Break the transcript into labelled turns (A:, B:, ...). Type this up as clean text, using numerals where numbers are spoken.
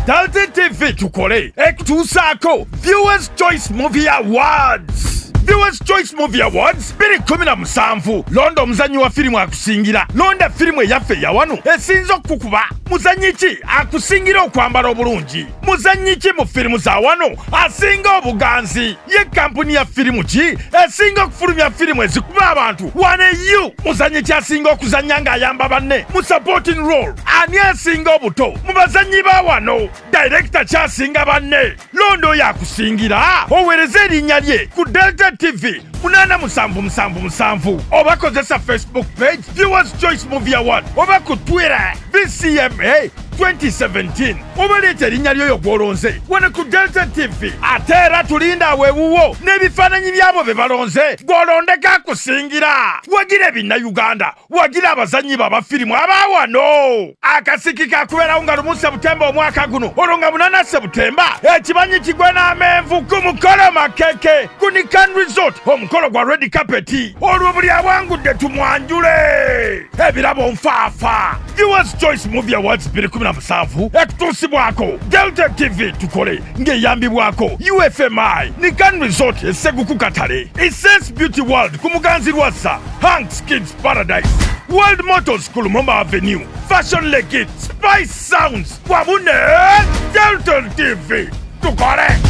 A: Delta TV tukole ekutuusaako Viewers Choice Movie Awards. Viewers Choice Movie Awards 2017. Londa omuzannyi wa firimu akusingira. Londa firimu eyaffe yawano esinza okukuba. Muzannyi ki akusingira okwambala obulungi? Muzannyi ki mu firimu za wano asinga obuganzi? Ye kampuni ya firimu ki esinga okufulumya firimu ezikuba abantu? Waneyu muzannyi ki asinga okuzannya ng'ayamba banne mu supporting role? Ani asinga obuto mu bazannyi ba wano? Director ki asinga banne? Londa oyo akusingira oweereza erinnya lye ku Delta TV 8777 oba kozesa Facebook page Viewers Choice Movie Award oba ku Twitter VCMA 2017 oba leeta erinnya lyoyo gw'olonze wano ku Delta TV. Ate era tulinda aweewuwo n'ebifaananyi byabo be balonze gw'olondeko akusingira. Wagira ebinna-Uganda, wagira abazannyi b'abafirimu abaawano. Akasiki kakubeerawo nga 1 Septemba omwaka guno olwo nga 8 Septemba ekibanyi kigwe n'amenvu ku mukolo makeke ku Nican Resort, omukolo gwa red carpet. Olwo buli awangudde tumwanjule ebirabo nfaafa. Viewers Choice Movie Awards 2017 ekutuusibwako Delta TV tukole ng'eyambibwako UFMI, Nican Resort eSeguku Katale, Essence Beauty World ku Muganzi Lwasa, Hanks Kids Paradise, World Motor School Moma Avenue, Fashion Legit, Spice Sounds wamu ne Delta TV tukole.